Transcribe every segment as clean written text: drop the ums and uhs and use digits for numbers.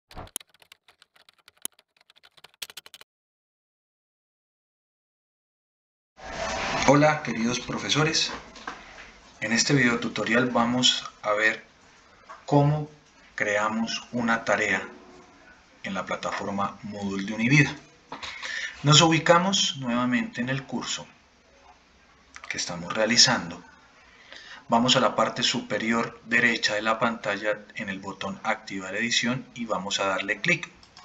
Hola queridos profesores, en este video tutorial vamos a ver cómo creamos una tarea en la plataforma Moodle de Univida. Nos ubicamos nuevamente en el curso que estamos realizando. Vamos a la parte superior derecha de la pantalla en el botón Activar edición y vamos a darle clic.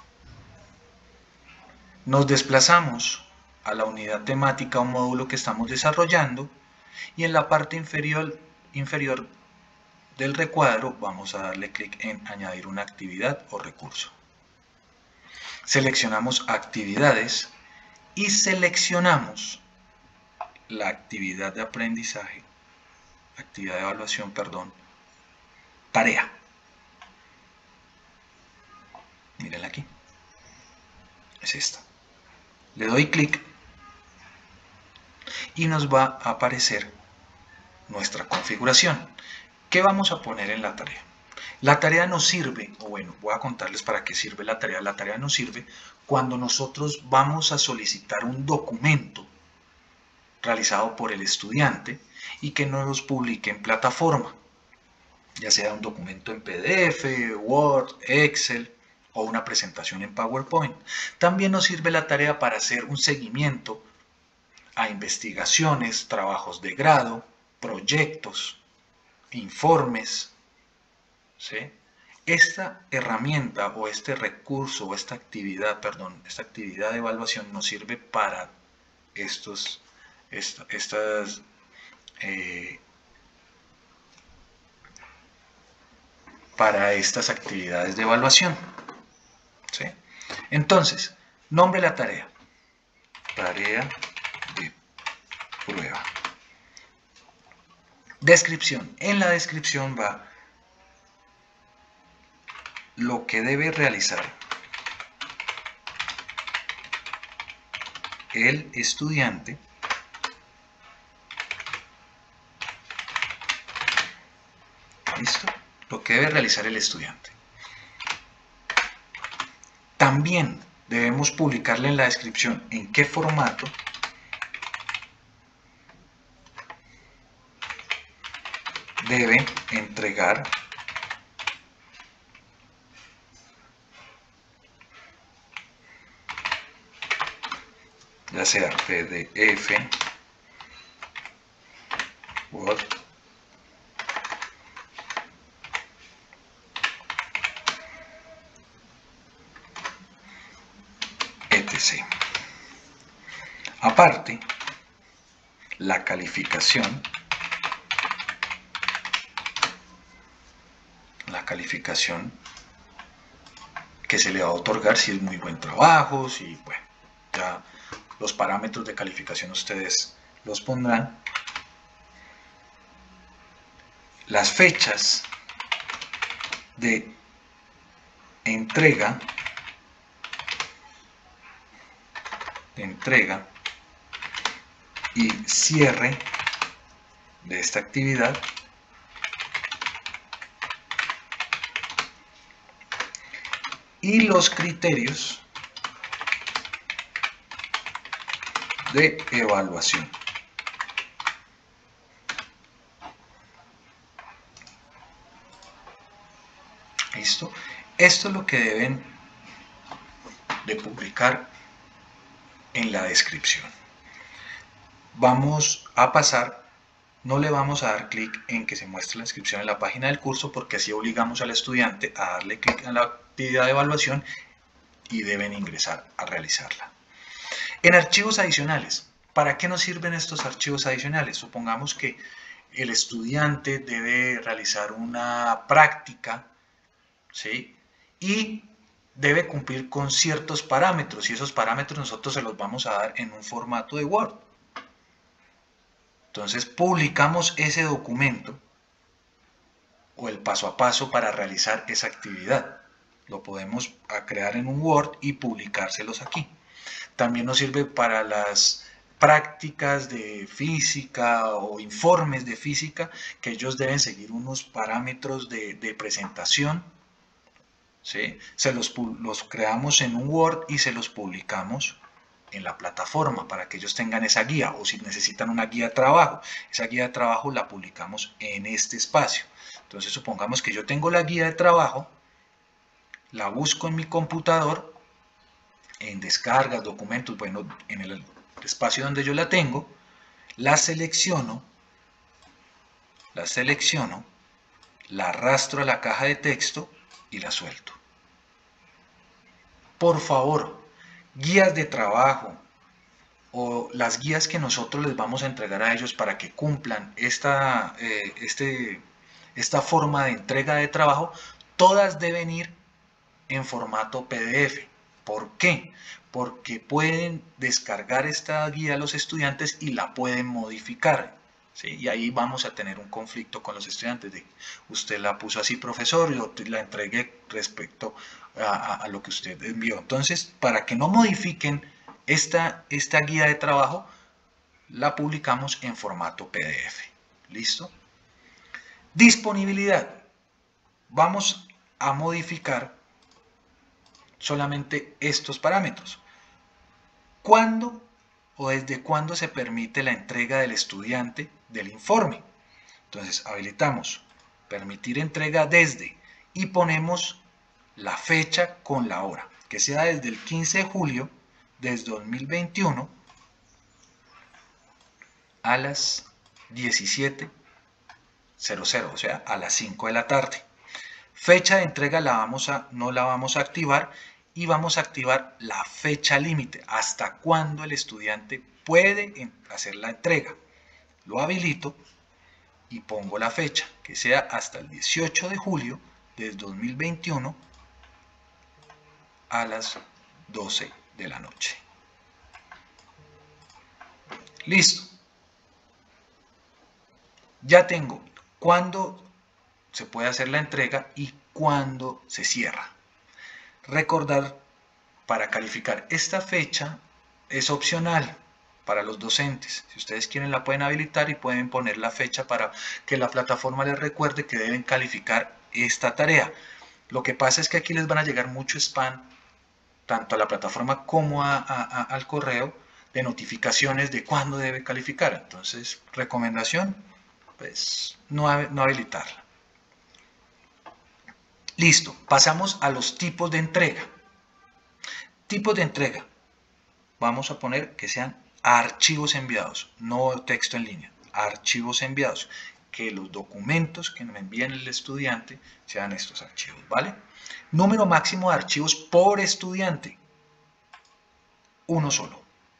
Nos desplazamos a la unidad temática o módulo que estamos desarrollando y en la parte inferior del recuadro vamos a darle clic en añadir una actividad o recurso. Seleccionamos actividades y seleccionamos la actividad de aprendizaje, actividad de evaluación, tarea. Mírenla aquí, es esta. Le doy clic y nos va a aparecer nuestra configuración. ¿Qué vamos a poner en la tarea? La tarea nos sirve, o bueno, voy a contarles para qué sirve la tarea. La tarea nos sirve cuando nosotros vamos a solicitar un documento realizado por el estudiante y que nos los publique en plataforma, ya sea un documento en PDF, Word, Excel o una presentación en PowerPoint. También nos sirve la tarea para hacer un seguimiento a investigaciones, trabajos de grado, proyectos, informes, ¿sí? Esta herramienta o este recurso o esta actividad de evaluación nos sirve para para estas actividades de evaluación, ¿sí? Entonces, nombre de la tarea. Tarea de prueba. Descripción. En la descripción va lo que debe realizar el estudiante ¿listo? Lo que debe realizar el estudiante. También debemos publicarle en la descripción en qué formato debe entregar ya sea PDF, Word, etc. Aparte, la calificación que se le va a otorgar, si es muy buen trabajo, si, bueno, ya los parámetros de calificación ustedes los pondrán. Las fechas de entrega y cierre de esta actividad y los criterios de evaluación. ¿Listo? Esto es lo que deben de publicar en la descripción. Vamos a pasar, no le vamos a dar clic en que se muestre la descripción en la página del curso porque así obligamos al estudiante a darle clic en la actividad de evaluación y deben ingresar a realizarla. En archivos adicionales, ¿para qué nos sirven estos archivos adicionales? Supongamos que el estudiante debe realizar una práctica, ¿sí? Y debe cumplir con ciertos parámetros y esos parámetros nosotros se los vamos a dar en un formato de Word. Entonces publicamos ese documento o el paso a paso para realizar esa actividad. Lo podemos crear en un Word y publicárselos aquí. También nos sirve para las prácticas de física o informes de física que ellos deben seguir unos parámetros de presentación, ¿sí? Los creamos en un Word y se los publicamos en la plataforma para que ellos tengan esa guía, o si necesitan una guía de trabajo, esa guía de trabajo la publicamos en este espacio. Entonces supongamos que yo tengo la guía de trabajo, la busco en mi computador, en descargas, documentos, bueno, en el espacio donde yo la tengo, la selecciono, la arrastro a la caja de texto y la suelto. Por favor, guías de trabajo o las guías que nosotros les vamos a entregar a ellos para que cumplan esta forma de entrega de trabajo, todas deben ir en formato PDF. ¿Por qué? Porque pueden descargar esta guía a los estudiantes y la pueden modificar. ¿Sí? Y ahí vamos a tener un conflicto con los estudiantes de usted la puso así, profesor, yo la entregué respecto a lo que usted envió. Entonces, para que no modifiquen esta guía de trabajo, la publicamos en formato PDF. ¿Listo? Disponibilidad. Vamos a modificar solamente estos parámetros. ¿Cuándo o desde cuándo se permite la entrega del estudiante del informe? Entonces habilitamos permitir entrega desde y ponemos la fecha con la hora, que sea desde el 15 de julio desde 2021 a las 17:00, o sea, a las 5 de la tarde. Fecha de entrega no la vamos a activar y vamos a activar la fecha límite, hasta cuándo el estudiante puede hacer la entrega. Lo habilito y pongo la fecha, que sea hasta el 18 de julio del 2021 a las 12 de la noche. Listo. Ya tengo cuándo se puede hacer la entrega y cuándo se cierra. Recordar, para calificar esta fecha es opcional para los docentes. Si ustedes quieren la pueden habilitar y pueden poner la fecha para que la plataforma les recuerde que deben calificar esta tarea. Lo que pasa es que aquí les van a llegar mucho spam, tanto a la plataforma como al correo, de notificaciones de cuándo debe calificar. Entonces, recomendación, pues no habilitarla. Listo, pasamos a los tipos de entrega. Tipos de entrega. Vamos a poner que sean archivos enviados, no texto en línea, archivos enviados. Que los documentos que me envíen el estudiante sean estos archivos, ¿vale? Número máximo de archivos por estudiante. Uno solo.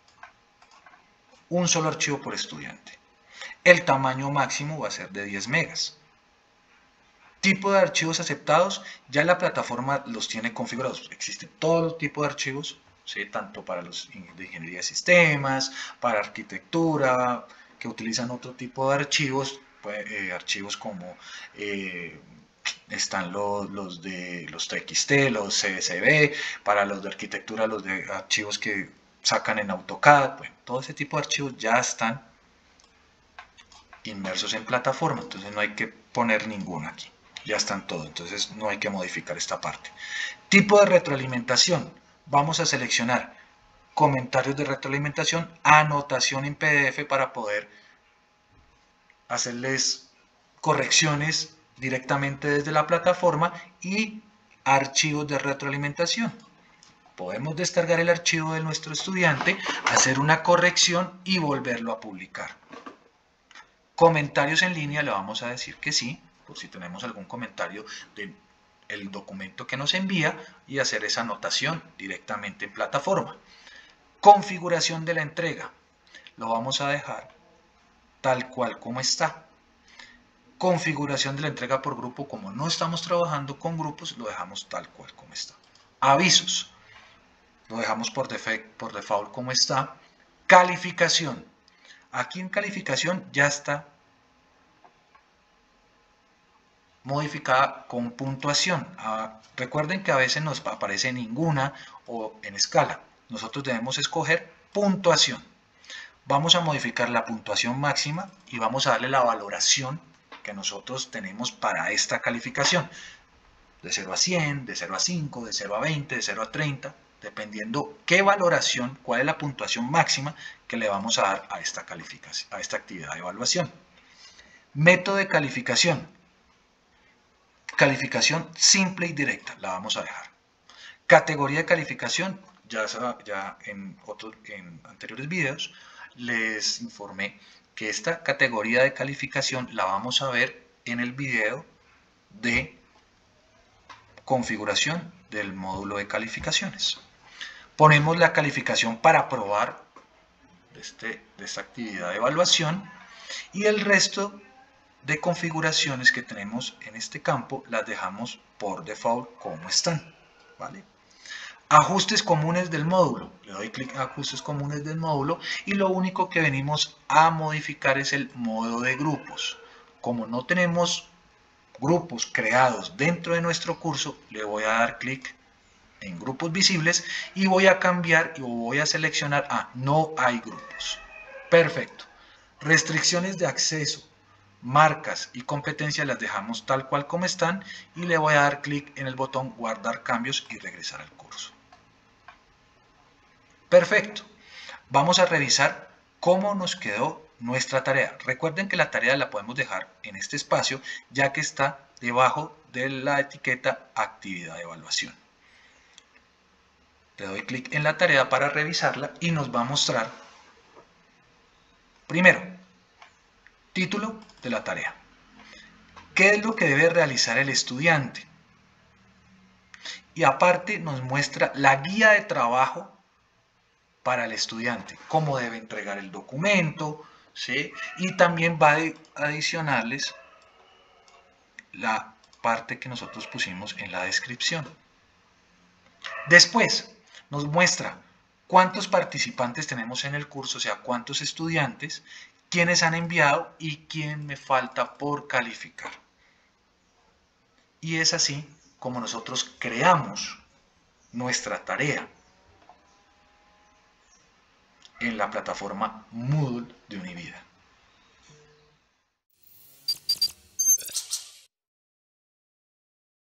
Un solo archivo por estudiante. El tamaño máximo va a ser de 10 megas. Tipo de archivos aceptados, ya la plataforma los tiene configurados. Existen todos los tipos de archivos, ¿sí? Tanto para los de ingeniería de sistemas, para arquitectura, que utilizan otro tipo de archivos, archivos como están los de los TXT, los CSV, para los de arquitectura, los de archivos que sacan en AutoCAD, bueno, todo ese tipo de archivos ya están inmersos en plataforma, entonces no hay que poner ninguno aquí, ya están todos, entonces no hay que modificar esta parte. Tipo de retroalimentación, vamos a seleccionar comentarios de retroalimentación, anotación en PDF para poder hacerles correcciones directamente desde la plataforma y archivos de retroalimentación. Podemos descargar el archivo de nuestro estudiante, hacer una corrección y volverlo a publicar. Comentarios en línea, le vamos a decir que sí, por si tenemos algún comentario del documento que nos envía y hacer esa anotación directamente en plataforma. Configuración de la entrega, lo vamos a dejar tal cual como está. Configuración de la entrega por grupo, como no estamos trabajando con grupos, lo dejamos tal cual como está. Avisos, lo dejamos por default como está. Calificación, aquí en calificación ya está modificada con puntuación. Recuerden que a veces nos aparece ninguna o en escala. Nosotros debemos escoger puntuación. Vamos a modificar la puntuación máxima y vamos a darle la valoración que nosotros tenemos para esta calificación. de 0 a 100, de 0 a 5, de 0 a 20, de 0 a 30, dependiendo qué valoración, cuál es la puntuación máxima que le vamos a dar a esta calificación, a esta actividad de evaluación. Método de calificación. Calificación simple y directa, la vamos a dejar. Categoría de calificación, ya en anteriores videos les informé que esta categoría de calificación la vamos a ver en el video de configuración del módulo de calificaciones. Ponemos la calificación para aprobar de esta actividad de evaluación y el resto de configuraciones que tenemos en este campo las dejamos por default como están, ¿vale? Ajustes comunes del módulo. Le doy clic a ajustes comunes del módulo y lo único que venimos a modificar es el modo de grupos. Como no tenemos grupos creados dentro de nuestro curso, le voy a dar clic en grupos visibles y voy a cambiar y voy a seleccionar a no hay grupos. Perfecto. Restricciones de acceso, marcas y competencias las dejamos tal cual como están y le voy a dar clic en el botón guardar cambios y regresar al curso. Perfecto. Vamos a revisar cómo nos quedó nuestra tarea. Recuerden que la tarea la podemos dejar en este espacio ya que está debajo de la etiqueta actividad de evaluación. Le doy clic en la tarea para revisarla y nos va a mostrar primero, título de la tarea. ¿Qué es lo que debe realizar el estudiante? Y aparte nos muestra la guía de trabajo para el estudiante, cómo debe entregar el documento, ¿sí? Y también va a adicionarles la parte que nosotros pusimos en la descripción. Después nos muestra cuántos participantes tenemos en el curso, o sea, cuántos estudiantes, quiénes han enviado y quién me falta por calificar. Y es así como nosotros creamos nuestra tarea en la plataforma Moodle de Univida.